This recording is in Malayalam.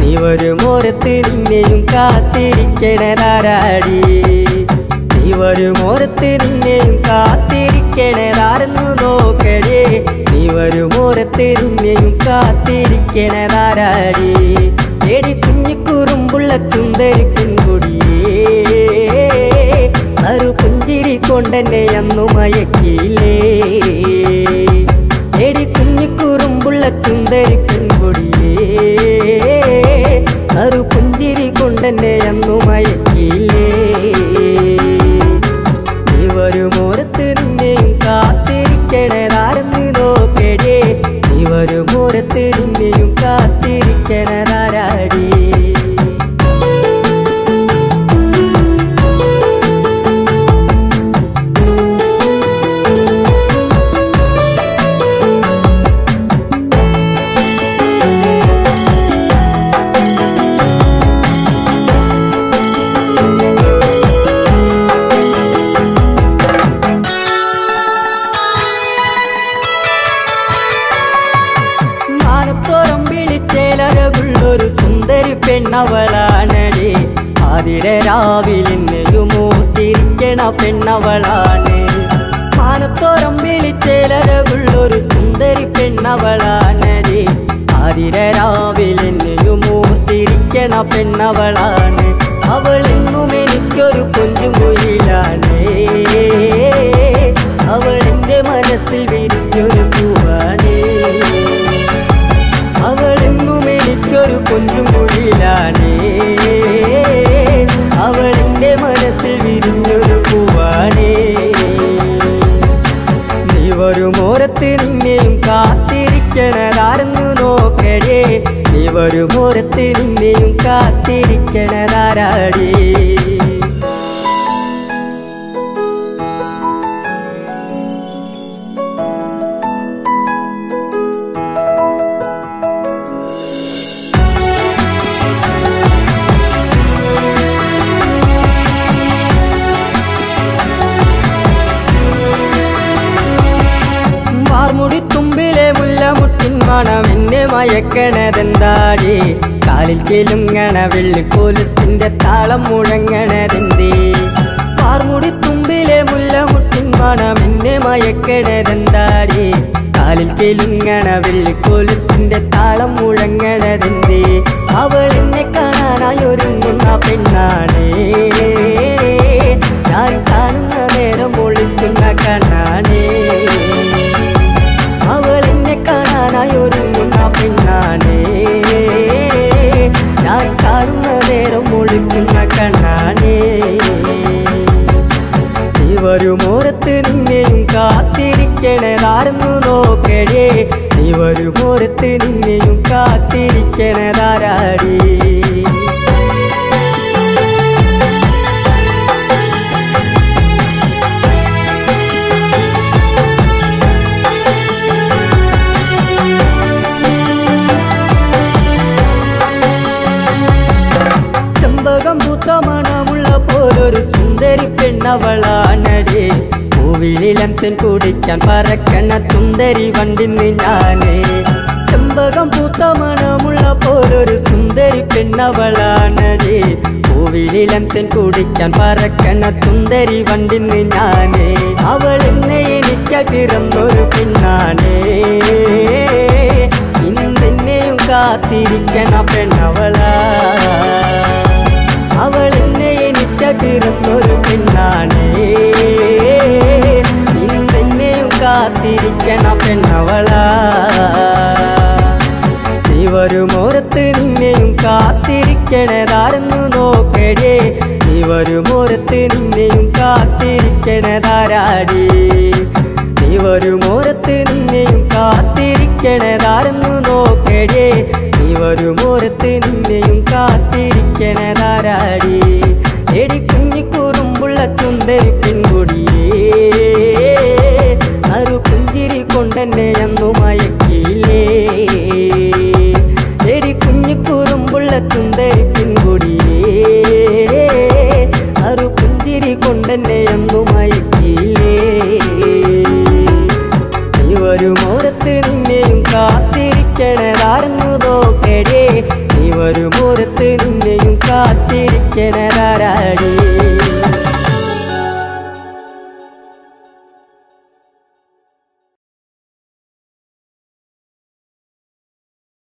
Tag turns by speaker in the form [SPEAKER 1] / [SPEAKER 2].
[SPEAKER 1] നീ വരുമോരത്ത് നിന്നെയും കാത്തിരിക്കണതാരാടി നീ വരുമോരത്ത് നിന്നെയും കാത്തിരിക്കണതാരെന്നു നോക്കടേ നീ വരുമോരത്ത് നിന്നെയും കാത്തിരിക്കണതാരാടി തേടി കുഞ്ഞിക്കുറുമ്പുള്ള ചുന്ദരി പെൺകൊടിയേ ഒരു പുഞ്ചിരി കൊണ്ടെന്നെ അന്നു മയക്കിയില്ലേ തേടി കുഞ്ഞിക്കുറുമ്പുള്ള ചുന്ദരി പെൺകൊടിയേ ഒരു പുഞ്ചിരി കൊണ്ടെന്നെ അന്നു മയക്കിയില്ലേ നീ വരുമോരത്ത് നിന്നെയും കാത്തിരിക്കണതാരെന്ന് നോക്കടേ നീ വരുമോരത്ത് നിന്നെയും കാത്തിരിക്കണതാരാടി ഒരു സുന്ദരി പെണ്ണവളാണടി ആതിര രാവിലെന്നെയും മൂത്തിരിക്കണ പെണ്ണവളാണ് മാനത്തോരം വിളിച്ചേലരകുള്ളൊരു സുന്ദരി പെണ്ണവളാണടി ആതിര രാവിലെന്നെയും മൂത്തിരിക്കണ പെണ്ണവളാണ് അവളെന്നും എനിക്കൊരു കൊഞ്ചുമൊഴിയിലാണ് അവളെന്റെ മനസ്സിൽ വിരിഞ്ഞൊരു പൂവാണ് അവളെന്നും എനിക്കൊരു കൊഞ്ചുമൊഴിയിലാണ് അവളെന്റെ മനസ്സിൽ വിരിഞ്ഞൊരു പൂവാണ് നീ വരുമോരത്ത് നിന്നെയും കാത്തിരിക്കണതാരെന്നു നോക്കടേ നീ വരുമോരത്ത് നിന്നെയും കാത്തിരിക്കണതാരാടി മുടിത്തുമ്പിലെ മുല്ലമുട്ടിൻ മണം എന്നെ മയക്കണതെന്താടി കാലിൽ കിലുങ്ങണ വെള്ളിക്കോലുസിന്റെ താളം മുഴങ്ങണതെന്തേ പാർമുടിത്തുമ്പിലെ മുല്ലമുട്ടിൻ മണം എന്നെ മയക്കണതെന്താടി കാലിൽ കിലുങ്ങണ വെള്ളിക്കോലുസിന്റെ താളം മുഴങ്ങണതെന്തേ അവൾ എന്നെ കാണാനായി ഒരുങ്ങുന്ന പെണ്ണാണേ ഞാൻ കാണുന്ന നേരം ഒളിക്കുന്ന കണ്ണാണേ അവളെന്നെ കാണാനായി ഒരുങ്ങുന്ന പെണ്ണാണേ ഞാൻ കാണുന്ന നേരം ഒളിക്കുന്ന കണ്ണാണേ നീ വരുമോരത്ത് നിന്നെയും കാത്തിരിക്കണതാരെന്നു നോക്കടേ നീ വരുമോരത്ത് നിന്നെയും കാത്തിരിക്കണതാരാടി മണമുള്ള പോലൊരു സുന്ദരി പെണ്ണവളാണടി പൂവിലിളം തെൻ കുടിക്കാൻ പറക്കണ സുന്ദരി വണ്ടിന്ന് ഞാനേ ചെമ്പകം പൂത്ത മണമുള്ള പോലൊരു സുന്ദരി പെണ്ണവളാണടി പൂവിലിളം തെൻ കുടിക്കാൻ പറക്കണ സുന്ദരി വണ്ടിന്ന് ഞാനേ അവളെന്നെ എനിക്ക് പിറന്നൊരു പെണ്ണാണേ ഇന്നെന്നെയും കാത്തിരിക്കണ പെണ്ണവളാ അവളെന്നെ എനിക്ക് പിറന്നൊരു പെണ്ണാണേ ഇന്നെന്നെയും കാത്തിരിക്കണ പെണ്ണവളാ നീ വരുമോരത്ത് നിന്നെയും കാത്തിരിക്കണതാരെന്നു നോക്കടേ നീ വരുമോരത്ത് നിന്നെയും കാത്തിരിക്കണതാരാടി നീ വരുമോരത്ത് നിന്നെയും കാത്തിരിക്കണതാരെന്നു നോക്കടേ നീ വരുമോരത്ത് നിന്നെയും കാത്തിരിക്കണതാരാടി എടി കുഞ്ഞിക്കുറുമ്പുള്ള ചുന്ദരി പെൺകൊടിയേ ഒരു പുഞ്ചിരി കൊണ്ടെന്നെ അന്നു മയക്കിയില്ലേ എടി കുഞ്ഞിക്കുറുമ്പുള്ള ചുന്ദരി പെൺകൊടിയേ ഒരു പുഞ്ചിരി കൊണ്ടെന്നെ അന്നു മയക്കിയില്ലേ നീ വരുമോരത്ത് നിന്നെയും കാത്തിരിക്കണതാരെന്നു നോക്കടേ നീ വരുമോരത്ത് നിന്നെയും കാത്തിരിക്കണതാരാടി